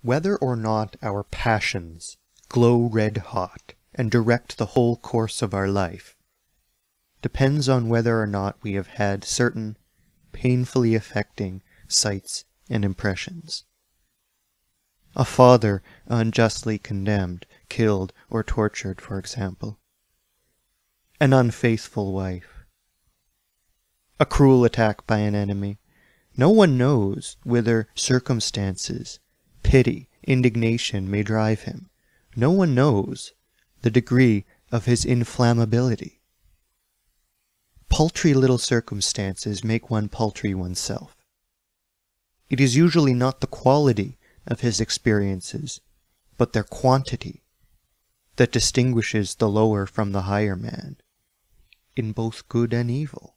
Whether or not our passions glow red hot and direct the whole course of our life depends on whether or not we have had certain painfully affecting sights and impressions. A father unjustly condemned, killed, or tortured, for example. An unfaithful wife. A cruel attack by an enemy. No one knows whither circumstances, pity, indignation may drive him. No one knows the degree of his inflammability. Paltry little circumstances make one paltry oneself. It is usually not the quality of his experiences, but their quantity, that distinguishes the lower from the higher man, in both good and evil.